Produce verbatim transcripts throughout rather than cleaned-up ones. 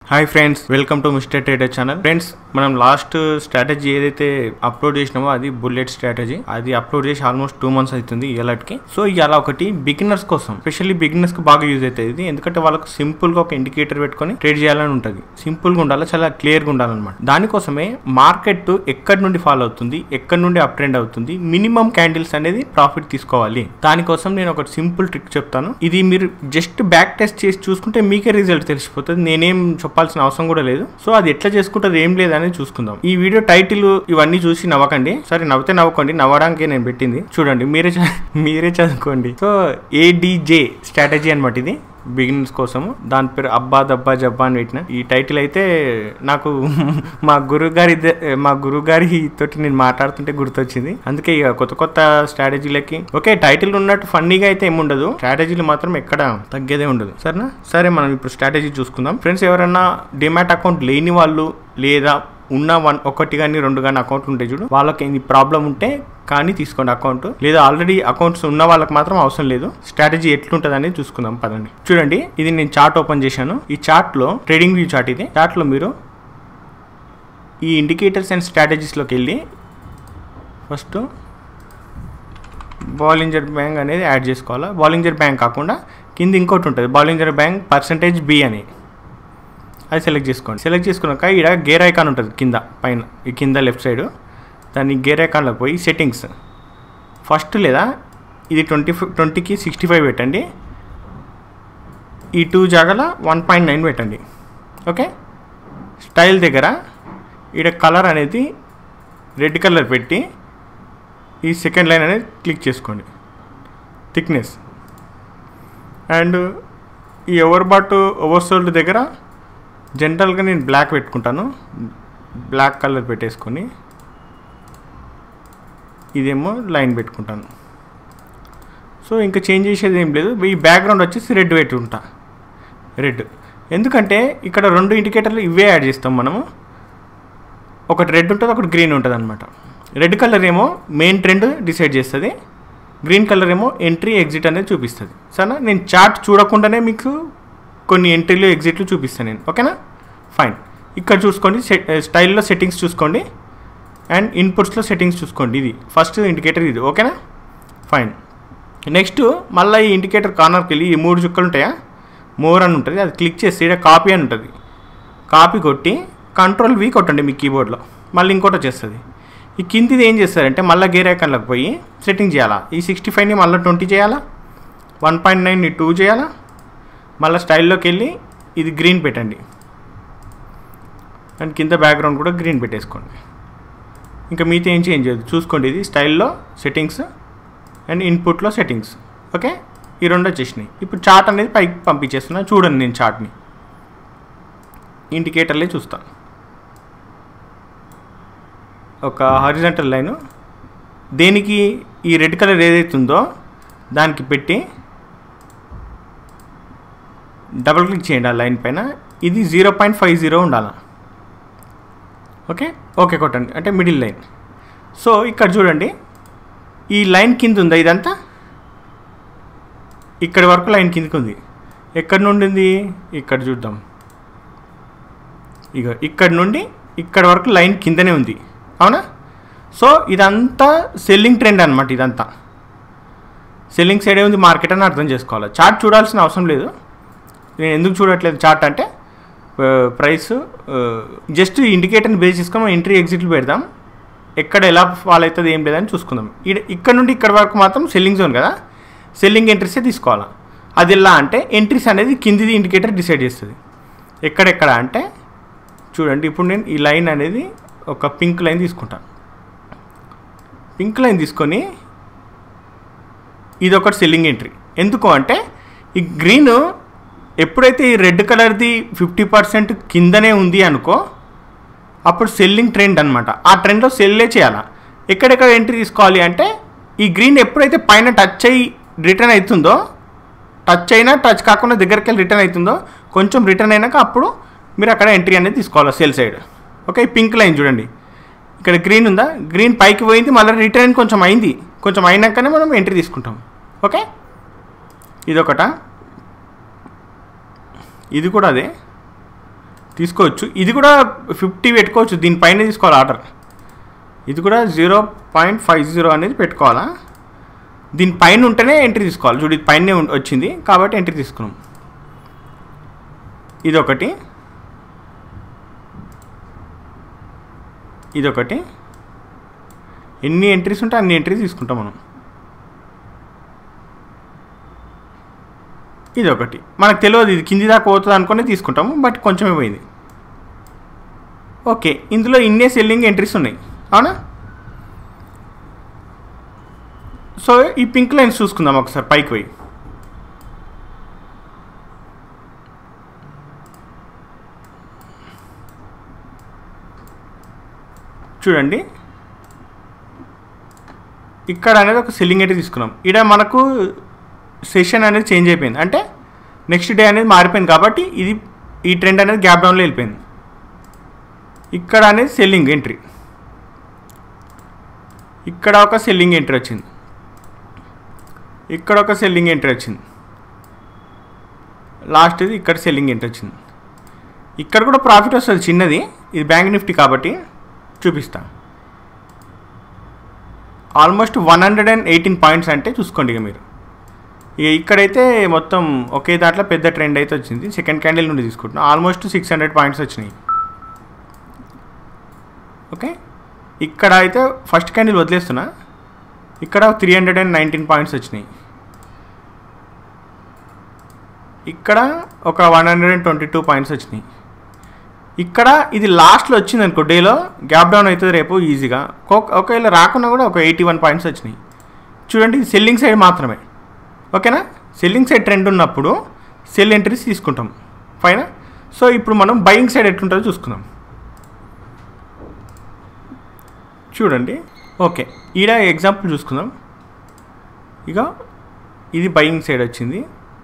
Hi friends, welcome to mister trader channel. Friends, మనం last strategy ఏదైతే upload చేసినామో అది బుల్లెట్ స్ట్రాటజీ. అది అప్లోడ్ చేసి ఆల్మోస్ట్ టూ మంత్స్ అవుతుంది ఇలాంటికి. సో ఇలా ఒకటి బిగినర్స్ కోసం, స్పెషల్లీ బిగినర్స్ కి బాగా యూజ్ అవుతుంది ఇది. ఎందుకంటే వాళ్ళకు సింపుల్ గా ఒక ఇండికేటర్ పెట్టుకొని ట్రేడ్ చేయాలని ఉంటుంది. సింపుల్ గా ఉండాలి, చాలా క్లియర్ గా ఉండాలన్నమాట. దానికోసమే మార్కెట్ ఎక్కడి నుండి ఫాలో అవుతుంది, ఎక్కడి నుండి అప్ ట్రెండ్ అవుతుంది, మినిమం క్యాండిల్స్ అనేది ప్రాఫిట్ తీసుకోవాలి. దానికోసం నేను ఒక సింపుల్ ట్రిక్ చెప్తాను. ఇది మీరు జస్ట్ బ్యాక్ టెస్ట్ చేసి చూసుకుంటే మీకే రిజల్ట్ తెలిసిపోతుంది. నేనేం చెప్పాల్సిన అవసరం కూడా లేదు. సో అది ఎట్లా చేసుకుంటారు ఏం లేదని చూసుకుందాం. ఈ వీడియో టైటిల్ ఇవన్నీ చూసి నవ్వకండి. సరే, నవ్వుతే నవ్వుకోండి, నవ్వడానికి నేను పెట్టింది. చూడండి, మీరే మీరే చదువుకోండి. సో ఏడీజే స్ట్రాటజీ అనమాట ఇది, బిగినర్స్ కోసము. దాని పేరు అబ్బా దబ్బా జబ్బా అని పెట్టిన. ఈ టైటిల్ అయితే నాకు మా గురువు గారి మా గురువు గారి తోటి నేను మాట్లాడుతుంటే గుర్తొచ్చింది. అందుకే ఇక కొత్త కొత్త స్ట్రాటజీలకి ఓకే టైటిల్ ఉన్నట్టు ఫన్నీగా అయితే ఏముండదు, స్ట్రాటజీలు మాత్రం ఎక్కడ తగ్గేదే ఉండదు. సరేనా? సరే, మనం ఇప్పుడు స్ట్రాటజీ చూసుకుందాం. ఫ్రెండ్స్, ఎవరైనా డిమాట్ అకౌంట్ లేని వాళ్ళు లేదా ఉన్న వన్ ఒకటి కానీ రెండు కానీ అకౌంట్ ఉంటాయి చూడు, వాళ్ళకి ఈ ప్రాబ్లం ఉంటే కానీ తీసుకోండి అకౌంట్. లేదా ఆల్రెడీ అకౌంట్స్ ఉన్న వాళ్ళకి మాత్రం అవసరం లేదు. స్ట్రాటజీ ఎట్లుంటుంది అనేది చూసుకుందాం పదండి. చూడండి, ఇది నేను చార్ట్ ఓపెన్ చేశాను. ఈ చార్ట్ లో ట్రేడింగ్ వ్యూ చార్ట్ ఇది. చార్ట్ లో మీరు ఈ ఇండికేటర్స్ అండ్ స్ట్రాటజీస్లోకి వెళ్ళి ఫస్ట్ బాలింజర్ బ్యాంక్ అనేది యాడ్ చేసుకోవాలి. బాలింజర్ బ్యాంక్ కాకుండా కింద ఇంకోటి ఉంటుంది, బాలింజర్ బ్యాంక్ పర్సంటేజ్ బి అని. అది సెలెక్ట్ చేసుకోండి. సెలెక్ట్ చేసుకున్నాక ఇక్కడ గేర్ ఐకాన్ ఉంటుంది కింద పైన, ఈ కింద లెఫ్ట్ సైడ్. దాన్ని గేర్ ఐకాన్లోకి పోయి సెట్టింగ్స్ ఫస్ట్, లేదా ఇది ట్వంటీ ట్వంటీకి సిక్స్టీ ఫైవ్ పెట్టండి. ఈ టూ జాగాల వన్ పాయింట్ నైన్ పెట్టండి. ఓకే, స్టైల్ దగ్గర ఇక్కడ కలర్ అనేది రెడ్ కలర్ పెట్టి ఈ సెకండ్ లైన్ అనేది క్లిక్ చేసుకోండి. థిక్నెస్ అండ్ ఈ ఓవర్ బాట్ ఓవర్ సోల్డ్ దగ్గర జనరల్గా నేను బ్లాక్ పెట్టుకుంటాను. బ్లాక్ కలర్ పెట్టేసుకొని ఇదేమో లైన్ పెట్టుకుంటాను. సో ఇంకా చేంజ్ చేసేది ఏం లేదు. ఈ బ్యాక్గ్రౌండ్ వచ్చేసి రెడ్ పెట్టుకుంటా. రెడ్ ఎందుకంటే ఇక్కడ రెండు ఇండికేటర్లు ఇవే యాడ్ చేస్తాం మనము. ఒకటి రెడ్ ఉంటుంది, ఒకటి గ్రీన్ ఉంటుంది అనమాట. రెడ్ కలర్ ఏమో మెయిన్ ట్రెండ్ డిసైడ్ చేస్తుంది, గ్రీన్ కలర్ ఏమో ఎంట్రీ ఎగ్జిట్ అనేది చూపిస్తుంది. సరేనా? నేను చార్ట్ చూడకుండానే మీకు కొన్ని ఎంట్రీలు ఎగ్జిట్లు చూపిస్తాను నేను. ఓకేనా? ఫైన్. ఇక్కడ చూసుకోండి, స్టైల్లో సెట్టింగ్స్ చూసుకోండి అండ్ ఇన్పుట్స్లో సెట్టింగ్స్ చూసుకోండి. ఇది ఫస్ట్ ఇండికేటర్ ఇది. ఓకేనా? ఫైన్. నెక్స్ట్ మళ్ళీ ఈ ఇండికేటర్ కార్నర్కి వెళ్ళి ఈ మూడు చుక్కలు ఉంటాయా, మోర్ అని ఉంటుంది, అది క్లిక్ చేసి ఇక్కడ కాపీ అని ఉంటుంది. కాపీ కొట్టి కంట్రోల్ వి కొట్టండి మీ కీబోర్డ్లో. మళ్ళీ ఇంకోటి వచ్చేస్తుంది. ఈ కిందిది ఏం చేస్తారంటే మళ్ళీ గేర్ ఐకాన్లోకి పోయి సెట్టింగ్ చేయాలా. ఈ సిక్స్టీ ఫైవ్ని మళ్ళీ ట్వంటీ చేయాలా, వన్ పాయింట్ నైన్ని టూ చేయాలా. మళ్ళీ స్టైల్లోకి వెళ్ళి ఇది గ్రీన్ పెట్టండి అండ్ కింద బ్యాక్గ్రౌండ్ కూడా గ్రీన్ పెట్టేసుకోండి. ఇంకా మీతో ఏం చేంజ్ చేయదు చూసుకోండి. ఇది స్టైల్లో సెట్టింగ్స్ అండ్ ఇన్పుట్లో సెట్టింగ్స్. ఓకే, ఈ రెండు వచ్చేసినాయి. ఇప్పుడు చార్ట్ అనేది పైకి పంపించేస్తున్నా. చూడండి, నేను చార్ట్ని ఇండికేటర్లే చూస్తాను. ఒక హారిజాంటల్ లైను దేనికి ఈ రెడ్ కలర్ ఏదైతే ఉందో దానికి పెట్టి డబుల్ క్లిక్ చేయండి ఆ లైన్ పైన. ఇది జీరో పాయింట్ ఫైవ్ జీరో ఉండాలి. ఓకే ఓకే కొట్టండి, అంటే మిడిల్ లైన్. సో ఇక్కడ చూడండి, ఈ లైన్ కింద ఉందా ఇదంతా, ఇక్కడి వరకు లైన్ కిందకి ఉంది. ఎక్కడి నుండి ఉంది ఇక్కడ చూద్దాం. ఇక ఇక్కడ నుండి ఇక్కడ వరకు లైన్ కిందనే ఉంది, అవునా? సో ఇదంతా సెల్లింగ్ ట్రెండ్ అనమాట. ఇదంతా సెల్లింగ్ సైడే ఉంది మార్కెట్ అని అర్థం చేసుకోవాలి. చార్ట్ చూడాల్సిన అవసరం లేదు. నేను ఎందుకు చూడట్లేదు చార్ట్ అంటే ప్రైస్ జస్ట్ ఇండికేటర్ని బేస్ చేసుకొని మనం ఎంట్రీ ఎగ్జిట్లు పెడదాం. ఎక్కడ ఎలా ఫాలో అవుతుంది ఏం లేదని చూసుకుందాం. ఇక్కడ నుండి ఇక్కడ వరకు మాత్రం సెల్లింగ్ జోన్ కదా, సెల్లింగ్ ఎంట్రీసే తీసుకోవాలా. అది ఎలా అంటే ఎంట్రీస్ అనేది కిందిది ఇండికేటర్ డిసైడ్ చేస్తుంది. ఎక్కడెక్కడ అంటే చూడండి, ఇప్పుడు నేను ఈ లైన్ అనేది ఒక పింక్ లైన్ తీసుకుంటాను. పింక్ లైన్ తీసుకొని ఇది ఒకటి సెల్లింగ్ ఎంట్రీ. ఎందుకు అంటే ఈ గ్రీన్ ఎప్పుడైతే ఈ రెడ్ కలర్ది ఫిఫ్టీ పర్సెంట్ కిందనే ఉంది అనుకో, అప్పుడు సెల్లింగ్ ట్రెండ్ అనమాట. ఆ ట్రెండ్లో సెల్లే చేయాలా. ఎక్కడెక్కడ ఎంట్రీ తీసుకోవాలి అంటే ఈ గ్రీన్ ఎప్పుడైతే పైన టచ్ అయ్యి రిటర్న్ అవుతుందో, టచ్ అయినా టచ్ కాకుండా దగ్గరికి వెళ్ళి రిటర్న్ అవుతుందో, కొంచెం రిటర్న్ అయినాక అప్పుడు మీరు అక్కడ ఎంట్రీ అనేది తీసుకోవాలి sell side. Okay, pink line చూడండి, ఇక్కడ గ్రీన్ ఉందా, గ్రీన్ పైకి పోయింది, మళ్ళీ రిటర్న్ కొంచెం అయింది, కొంచెం అయినాకనే మనం ఎంట్రీ తీసుకుంటాం. ఓకే, ఇదొకట. ఇది కూడా అదే తీసుకోవచ్చు. ఇది కూడా ఫిఫ్టీ పెట్టుకోవచ్చు, దీనిపైన తీసుకోవాలి ఆర్డర్. ఇది కూడా జీరో పాయింట్ ఫైవ్ జీరో అనేది పెట్టుకోవాలా, దీనిపైన ఉంటేనే ఎంట్రీ తీసుకోవాలి. చూడు ఇది పైనే వచ్చింది కాబట్టి ఎంట్రీ తీసుకున్నాం. ఇదొకటి, ఇదొకటి, ఎన్ని ఎంట్రీస్ ఉంటే అన్ని ఎంట్రీస్ తీసుకుంటాం మనం. ఇదొకటి మనకు తెలియదు, ఇది కింది దాకా పోతుంది అనుకుని తీసుకుంటాము, బట్ కొంచెమే పోయింది. ఓకే, ఇందులో ఇన్నే సెల్లింగ్ ఎంట్రీస్ ఉన్నాయి అవునా. సో ఈ పింక్ లైన్స్ చూసుకుందాం ఒకసారి పైకి పోయి. చూడండి ఇక్కడ అనేది ఒక సెల్లింగ్ ఎంట్రీ తీసుకున్నాం. ఇక్కడ మనకు సెషన్ అనేది చేంజ్ అయిపోయింది, అంటే నెక్స్ట్ డే అనేది మారిపోయింది కాబట్టి ఇది ఈ ట్రెండ్ అనేది గ్యాప్ డౌన్లో వెళ్ళిపోయింది. ఇక్కడ అనేది సెల్లింగ్ ఎంట్రీ, ఇక్కడ ఒక సెల్లింగ్ ఎంట్రీ వచ్చింది, ఇక్కడ ఒక సెల్లింగ్ ఎంట్రీ వచ్చింది, లాస్ట్ ఇది ఇక్కడ సెల్లింగ్ ఎంట్రీ వచ్చింది. ఇక్కడ కూడా ప్రాఫిట్ వస్తుంది చిన్నది, ఇది బ్యాంక్ నిఫ్టీ కాబట్టి చూపిస్తా. Almost one hundred and eighteen points అంటే చూసుకోండి ఇక మీరు. ఇక ఇక్కడైతే మొత్తం ఒకే దాంట్లో పెద్ద ట్రెండ్ అయితే వచ్చింది. సెకండ్ క్యాండిల్ నుండి తీసుకుంటున్నాం, ఆల్మోస్ట్ సిక్స్ హండ్రెడ్ పాయింట్స్ వచ్చినాయి. ఓకే, ఇక్కడ అయితే ఫస్ట్ క్యాండిల్ వదిలేస్తున్నా, ఇక్కడ three hundred and nineteen points వచ్చినాయి. ఇక్కడ ఒక one hundred and twenty two points వచ్చినాయి. ఇక్కడ ఇది లాస్ట్లో వచ్చింది అనుకో, డేలో గ్యాప్ డౌన్ అవుతుంది రేపు ఈజీగా. ఒకవేళ రాకుండా కూడా ఒక ఎయిటీ వన్ పాయింట్స్ వచ్చినాయి. చూడండి ఇది సెల్లింగ్ సైడ్ మాత్రమే, ఓకేనా. సెల్లింగ్ సైడ్ ట్రెండ్ ఉన్నప్పుడు సెల్ ఎంట్రీస్ తీసుకుంటాం, ఫైనా. సో ఇప్పుడు మనం బయింగ్ సైడ్ ఎట్లుంటుందో చూసుకుందాం. చూడండి ఓకే, ఈడ ఎగ్జాంపుల్ చూసుకుందాం. ఇక ఇది బయింగ్ సైడ్ వచ్చింది,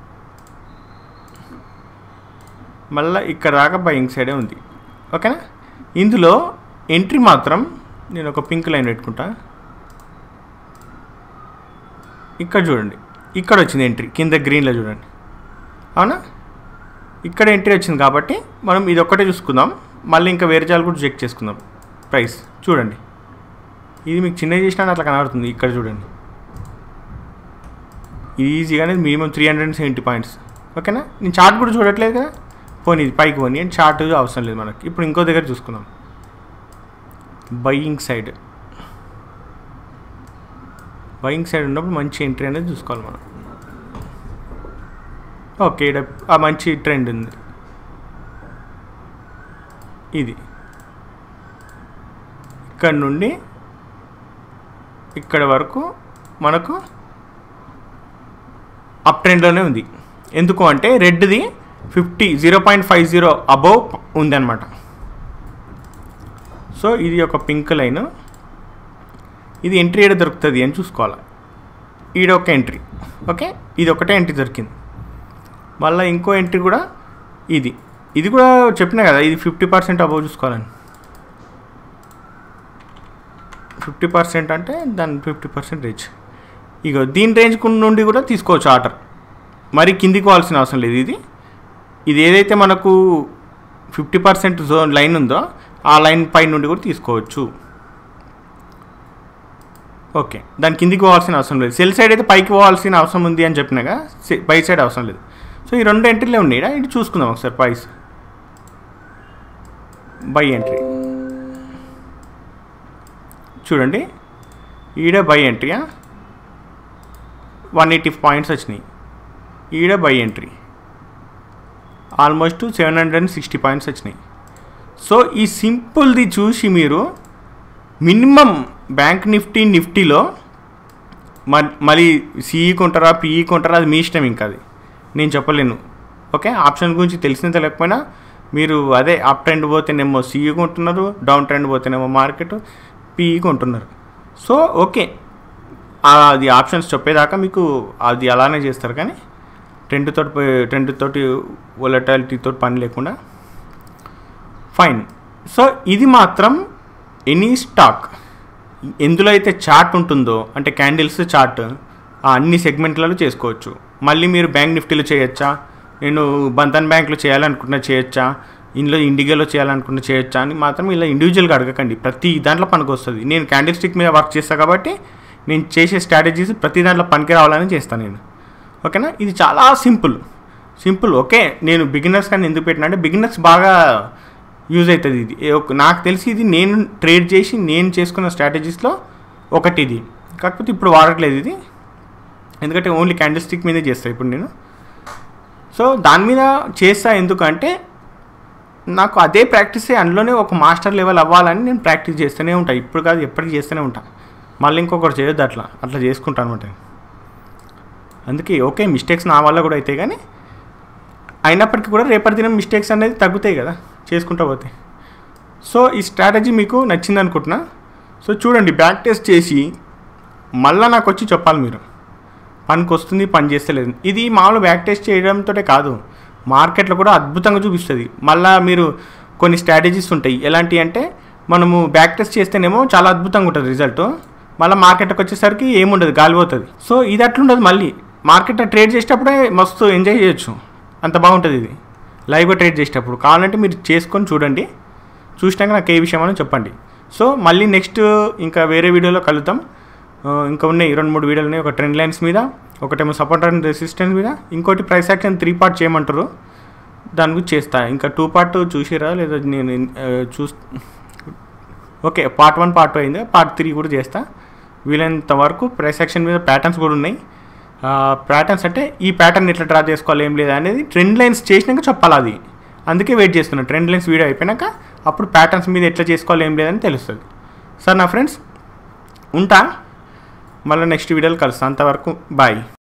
మళ్ళీ ఇక్కడ దాకా బయింగ్ సైడే ఉంది, ఓకేనా. ఇందులో ఎంట్రీ మాత్రం నేను ఒక పింక్ లైన్ పెట్టుకుంటా. ఇక్కడ చూడండి, ఇక్కడ వచ్చింది ఎంట్రీ, కింద గ్రీన్లో చూడండి అవునా. ఇక్కడ ఎంట్రీ వచ్చింది కాబట్టి మనం ఇది ఒక్కటే చూసుకుందాం, మళ్ళీ ఇంకా వేరే జాలు కూడా చెక్ చేసుకుందాం. ప్రైస్ చూడండి, ఇది మీకు చిన్నది చేసినా అట్లా కనబడుతుంది. ఇక్కడ చూడండి ఈజీగానే minimum three hundred and seventy points, ఓకేనా. నేను చార్ట్ కూడా చూడట్లేదు కదా, పోనీ ఇది పైకి పోనీ అని చార్ట్ అవసరం లేదు మనకి. ఇప్పుడు ఇంకో దగ్గర చూసుకుందాం, బయింగ్ సైడ్. బయింగ్ సైడ్ ఉన్నప్పుడు మంచి ఎంట్రీ అనేది చూసుకోవాలి మనం. ఓకే, ఇక్కడ ఆ మంచి ట్రెండ్ ఉంది, ఇది ఇక్కడ నుండి ఇక్కడ వరకు మనకు అప్ ట్రెండ్లోనే ఉంది. ఎందుకు అంటే రెడ్ది fifty zero point five zero above ఉందన్నమాట. సో ఇది ఒక పింక్ లైన్, ఇది ఎంట్రీ ఏడ దొరుకుతుంది అని చూసుకోవాలి. ఈడ ఒక ఎంట్రీ, ఓకే, ఇది ఒకటే ఎంట్రీ దొరికింది. మళ్ళీ ఇంకో ఎంట్రీ కూడా ఇది, ఇది కూడా చెప్పినా కదా ఇది ఫిఫ్టీ పర్సెంట్ అబోవ్ చూసుకోవాలని. ఫిఫ్టీ పర్సెంట్ అంటే దాని ఫిఫ్టీ పర్సెంట్ రేంజ్. ఇక దీని రేంజ్ నుండి కూడా తీసుకోవచ్చు ఆర్డర్, మరి కిందికి పోవాల్సిన అవసరం లేదు. ఇది ఇది ఏదైతే మనకు ఫిఫ్టీ పర్సెంట్ జోన్ లైన్ ఉందో ఆ లైన్ పై నుండి కూడా తీసుకోవచ్చు. ఓకే, దాని కిందికి పోవాల్సిన అవసరం లేదు. సెల్ సైడ్ అయితే పైకి పోవాల్సిన అవసరం ఉంది అని చెప్పినాగా, బై సైడ్ అవసరం లేదు. సో ఈ రెండు ఎంట్రీలే ఉన్నాయి. ఇది చూసుకుందాం ఒకసారి. ప్రైస్ బై ఎంట్రీ చూడండి, ఈడ బై ఎంట్రీయా వన్ ఎయిటీ పాయింట్స్ వచ్చినాయి. ఈడ బై ఎంట్రీ almost seven hundred and sixty points వచ్చినాయి. సో ఈ సింపుల్ది చూసి మీరు మినిమం బ్యాంక్ నిఫ్టీ నిఫ్టీలో మళ్ళీ సిఈ కొంటారా పిఈ కొంటారా అది మీ ఇష్టం, ఇంకా అది నేను చెప్పలేను. ఓకే, ఆప్షన్ గురించి తెలిసిన తెలియకపోయినా మీరు అదే అప్ ట్రెండ్ పోతేనేమో సిఈ కొంటున్నారు, డౌన్ ట్రెండ్ పోతేనేమో మార్కెట్ పిఈ కొంటున్నారు. సో ఓకే, అది ఆప్షన్స్ చెప్పేదాకా మీకు అది అలానే చేస్తారు, కానీ ట్రెండ్ తోటి ట్రెండ్ తోటి వొలటాలిటీతో పని లేకుండా ఫైన్. సో ఇది మాత్రం ఎనీ స్టాక్ ఎందులో అయితే చార్ట్ ఉంటుందో, అంటే క్యాండిల్స్ చార్ట్ ఆ అన్ని సెగ్మెంట్లలో చేసుకోవచ్చు. మళ్ళీ మీరు బ్యాంక్ నిఫ్టీలో చేయొచ్చా, నేను బంధన్ బ్యాంక్లో చేయాలనుకుంటున్నా చేయొచ్చా, ఇందులో ఇండిగోలో చేయాలనుకుంటే చేయొచ్చా అని మాత్రం ఇలా ఇండివిజువల్గా అడగకండి. ప్రతి దాంట్లో పనికి వస్తుంది. నేను క్యాండిల్ స్టిక్ మీద వర్క్ చేస్తాను కాబట్టి నేను చేసే స్ట్రాటజీస్ ప్రతి దాంట్లో పనికి రావాలని చేస్తాను నేను. ఓకేనా, ఇది చాలా సింపుల్ సింపుల్ ఓకే. నేను బిగినర్స్ కానీ ఎందుకు పెట్టినా అంటే బిగినర్స్ బాగా యూజ్ అవుతుంది ఇది. నాకు తెలిసి ఇది నేను ట్రేడ్ చేసి నేను చేసుకున్న స్ట్రాటజీస్లో ఒకటి ఇది. కాకపోతే ఇప్పుడు వాడట్లేదు ఇది, ఎందుకంటే ఓన్లీ క్యాండిల్ స్టిక్ మీదే చేస్తాను ఇప్పుడు నేను. సో దాని మీద చేస్తా ఎందుకంటే నాకు అదే ప్రాక్టీసే, అందులోనే ఒక మాస్టర్ లెవెల్ అవ్వాలని నేను ప్రాక్టీస్ చేస్తూనే ఉంటాను. ఇప్పుడు కాదు ఎప్పటికీ చేస్తూనే ఉంటాను. మళ్ళీ ఇంకొకటి చేయొద్దు, అట్లా అట్లా చేసుకుంటాను అనమాట. అందుకే ఓకే మిస్టేక్స్ నా వల్ల కూడా అవుతాయి, కానీ అయినప్పటికీ కూడా రేపటి దినం మిస్టేక్స్ అనేది తగ్గుతాయి కదా చేసుకుంటా పోతే. సో ఈ స్ట్రాటజీ మీకు నచ్చింది అనుకుంటున్నా. సో చూడండి, బ్యాక్ టెస్ట్ చేసి మళ్ళీ నాకు వచ్చి చెప్పాలి మీరు పనికి వస్తుంది పని చేస్తలేదు. ఇది మామూలు బ్యాక్ టెస్ట్ చేయడంతో కాదు, మార్కెట్లో కూడా అద్భుతంగా చూపిస్తుంది. మళ్ళీ మీరు కొన్ని స్ట్రాటజీస్ ఉంటాయి ఎలాంటివి అంటే మనము బ్యాక్ టెస్ట్ చేస్తేనేమో చాలా అద్భుతంగా ఉంటుంది రిజల్ట్, మళ్ళీ మార్కెట్కి వచ్చేసరికి ఏముండదు, గాలిపోతుంది. సో ఇది అట్లుండదు, మళ్ళీ మార్కెట్లో ట్రేడ్ చేసేటప్పుడే మస్తు ఎంజాయ్ చేయొచ్చు, అంత బాగుంటుంది ఇది లైవ్గా ట్రేడ్ చేసేటప్పుడు. కావాలంటే మీరు చేసుకొని చూడండి, చూసినాక నాకు ఏ విషయం అని చెప్పండి. సో మళ్ళీ నెక్స్ట్ ఇంకా వేరే వీడియోలో కలుద్దాం. ఇంకా ఉన్నాయి రెండు మూడు వీడియోలు ఉన్నాయి. ఒక ట్రెండ్ లైన్స్ మీద, ఒకటేమో సపోర్ట్ అండ్ రెసిస్టెన్స్ మీద, ఇంకోటి ప్రైస్ యాక్షన్ త్రీ పార్ట్ చేయమంటారు, దాని గురించి చేస్తా. ఇంకా టూ పార్ట్ చూసిరా లేదా నేను చూ okay part one part two అయింది, పార్ట్ త్రీ కూడా చేస్తా. వీలైనంత వరకు ప్రైస్ యాక్షన్ మీద ప్యాటర్న్స్ కూడా ఉన్నాయి. ప్యాటర్న్స్ అంటే ఈ ప్యాటర్న్ ఎట్లా డ్రా చేసుకోవాలి ఏం లేదా అనేది ట్రెండ్ లైన్స్ చేసినాక చెప్పాలి అది. అందుకే వెయిట్ చేస్తున్నాను, ట్రెండ్ లైన్స్ వీడియో అయిపోయినాక అప్పుడు ప్యాటర్న్స్ మీద ఎట్లా చేసుకోవాలి ఏం లేదని తెలుస్తుంది. సార్ నా ఫ్రెండ్స్ ఉంటా, మళ్ళీ నెక్స్ట్ వీడియోలో కలుస్తాను. అంతవరకు బాయ్.